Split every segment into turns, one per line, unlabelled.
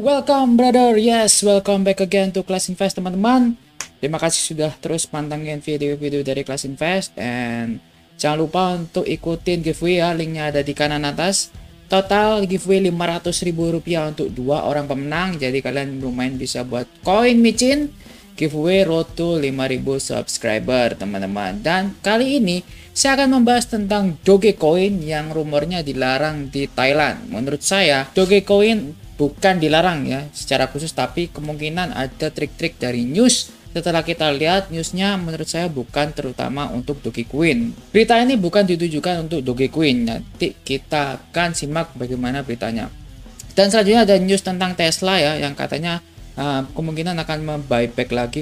welcome brother. Yes, welcome back again to Class Invest teman-teman. Terima kasih sudah terus pantengin video-video dari Class Invest. And jangan lupa untuk ikutin giveaway ya, linknya ada di kanan atas. Total giveaway Rp500.000 untuk 2 orang pemenang. Jadi kalian lumayan bisa buat koin micin. Giveaway road to 5.000 subscriber teman-teman. Dan kali ini saya akan membahas tentang Dogecoin yang rumornya dilarang di Thailand. Menurut saya Dogecoin bukan dilarang ya secara khusus, tapi kemungkinan ada trik-trik dari news. Setelah kita lihat newsnya, menurut saya bukan terutama untuk Dogecoin. Berita ini bukan ditujukan untuk Dogecoin. Nanti kita akan simak bagaimana beritanya. Dan selanjutnya ada news tentang Tesla ya, yang katanya kemungkinan akan membuyback lagi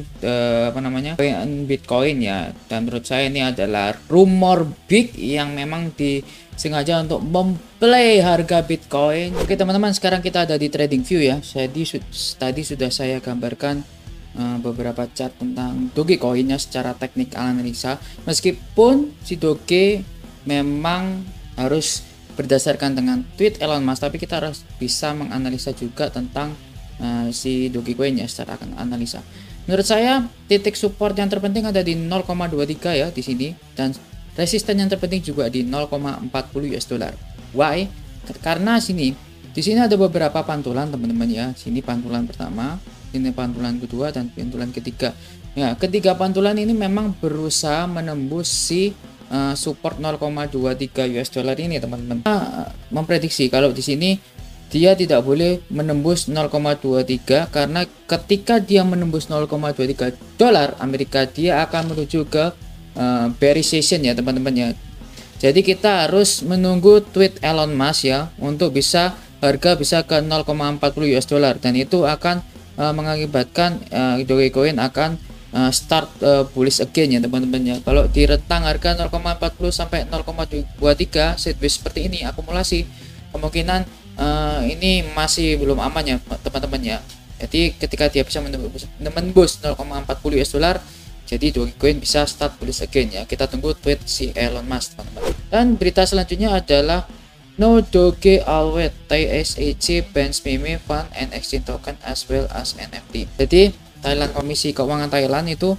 Bitcoin ya. Dan menurut saya ini adalah rumor big yang memang disengaja untuk memplay harga Bitcoin. Oke teman-teman, sekarang kita ada di TradingView ya. Tadi sudah saya gambarkan beberapa chart tentang Dogecoinnya secara teknik analisa. Meskipun si Doge memang harus berdasarkan dengan tweet Elon Musk, tapi kita harus bisa menganalisa juga tentang si Dogecoin ya secara analisa. Menurut saya titik support yang terpenting ada di 0,23 ya di sini, dan resisten yang terpenting juga di 0,40 US dollar. Why? Karena di sini ada beberapa pantulan teman-teman ya. Sini pantulan pertama, ini pantulan kedua, dan pantulan ketiga. Ya, ketiga pantulan ini memang berusaha menembus si support 0,23 US dollar ini teman-teman. Memprediksi kalau di sini dia tidak boleh menembus 0,23 karena ketika dia menembus 0,23 dolar Amerika, dia akan menuju ke bearish session ya teman-teman ya. Jadi kita harus menunggu tweet Elon Musk ya untuk harga bisa ke 0,40 US dollar, dan itu akan mengakibatkan Dogecoin akan start bullish again ya teman-teman ya. Kalau direntang harga 0,40 sampai 0,23 sideways seperti ini akumulasi, kemungkinan ini masih belum aman ya teman-teman ya. Jadi ketika dia bisa menembus 0,40 US dollar, jadi Dogecoin bisa start bullish again ya. Kita tunggu tweet si Elon Musk teman-teman. Dan berita selanjutnya adalah No Doge Alwet Thai SEC bans meme fund and exchange token as well as NFT. Jadi Thailand, Komisi Keuangan Thailand itu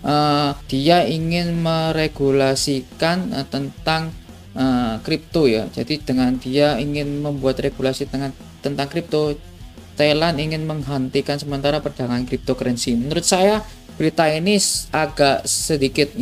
dia ingin meregulasikan tentang kripto ya. Jadi dengan dia ingin membuat regulasi tentang kripto, Thailand ingin menghentikan sementara perdagangan cryptocurrency. Menurut saya berita ini agak sedikit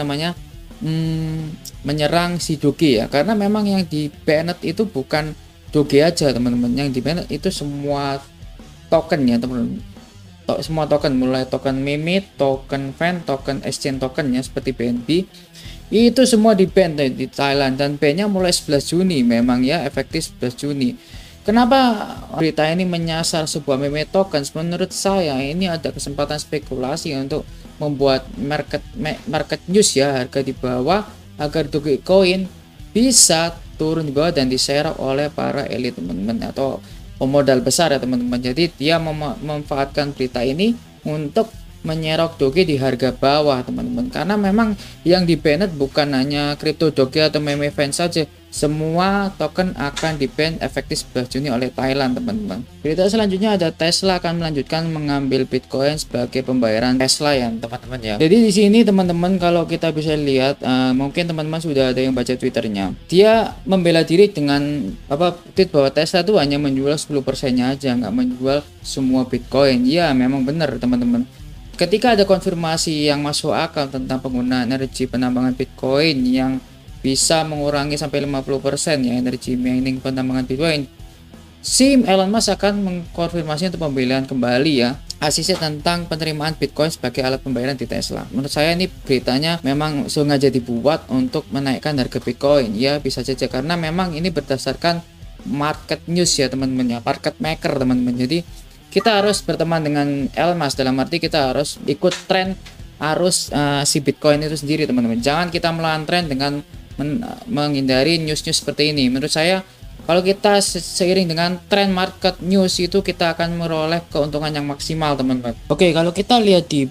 menyerang si Doge ya, karena memang yang di banned itu bukan Doge aja teman-teman. Yang di banned itu semua token ya teman-teman. Semua token, mulai token meme, token fan, token exchange token ya seperti BNB, itu semua di ban di Thailand, dan ban-nya mulai 11 Juni memang ya, efektif 11 Juni. Kenapa berita ini menyasar sebuah meme tokens? Menurut saya ini ada kesempatan spekulasi untuk membuat market news ya, harga di bawah agar Dogecoin bisa turun di bawah dan diserap oleh para elit teman-teman atau pemodal besar ya teman-teman. Jadi dia memanfaatkan berita ini untuk menyerok Doge di harga bawah teman-teman, karena memang yang di banned bukan hanya kripto Doge atau meme fans saja, semua token akan di ban efektif 11 Juni oleh Thailand teman-teman. Berita selanjutnya ada Tesla akan melanjutkan mengambil Bitcoin sebagai pembayaran Tesla ya teman-teman ya. Jadi di sini teman-teman kalau kita bisa lihat, mungkin teman-teman sudah ada yang baca Twitternya, dia membela diri dengan tweet bahwa Tesla itu hanya menjual 10%-nya aja, nggak menjual semua Bitcoin. Ya memang benar teman-teman. Ketika ada konfirmasi yang masuk akal tentang penggunaan energi penambangan Bitcoin yang bisa mengurangi sampai 50% ya energi mining penambangan Bitcoin, si Elon Musk akan mengkonfirmasi untuk pembelian kembali ya ACC tentang penerimaan Bitcoin sebagai alat pembayaran di Tesla. Menurut saya ini beritanya memang sengaja dibuat untuk menaikkan harga Bitcoin ya, bisa saja karena memang ini berdasarkan market news ya teman-teman ya, market maker teman-teman. Jadi kita harus berteman dengan Elon Musk, dalam arti kita harus ikut tren arus si Bitcoin itu sendiri teman-teman. Jangan kita melawan tren dengan menghindari news-news seperti ini. Menurut saya kalau kita seiring dengan tren market news itu, kita akan meroleh keuntungan yang maksimal teman-teman. Oke, kalau kita lihat di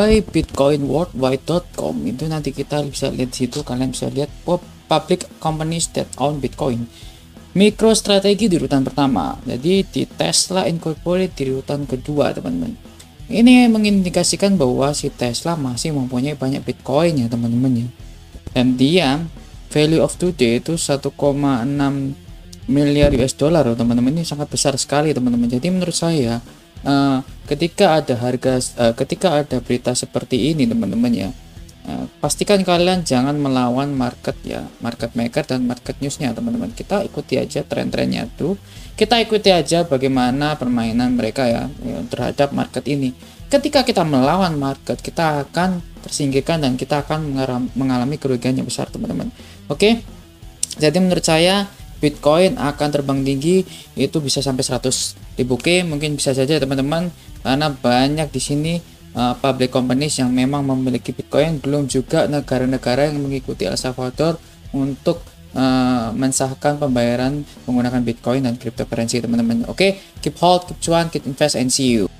buybitcoinworldwide.com itu nanti kita bisa lihat situ, kalian bisa lihat public companies that own Bitcoin. MicroStrategy di urutan pertama. Jadi di Tesla Incorporated di urutan kedua, teman-teman. Ini mengindikasikan bahwa si Tesla masih mempunyai banyak Bitcoin ya, teman-teman ya. Dan dia value of today itu 1,6 miliar US dollar, teman-teman. Ini sangat besar sekali, teman-teman. Jadi menurut saya ketika ada berita seperti ini, teman-teman ya, pastikan kalian jangan melawan market ya, market maker dan market newsnya, teman-teman. Kita ikuti aja tren-trennya tuh, kita ikuti aja bagaimana permainan mereka ya terhadap market ini. Ketika kita melawan market, kita akan tersingkirkan dan kita akan mengalami kerugian yang besar, teman-teman. Oke, jadi menurut saya Bitcoin akan terbang tinggi, itu bisa sampai 100.000 K, mungkin bisa saja, teman-teman, karena banyak di sini public companies yang memang memiliki Bitcoin, belum juga negara-negara yang mengikuti El Salvador untuk mensahkan pembayaran menggunakan Bitcoin dan cryptocurrency, teman-teman. Oke, keep hold, keep cuan, keep invest, and see you.